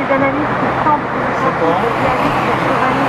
d'analyse qui semble que le scientifique réaliste sur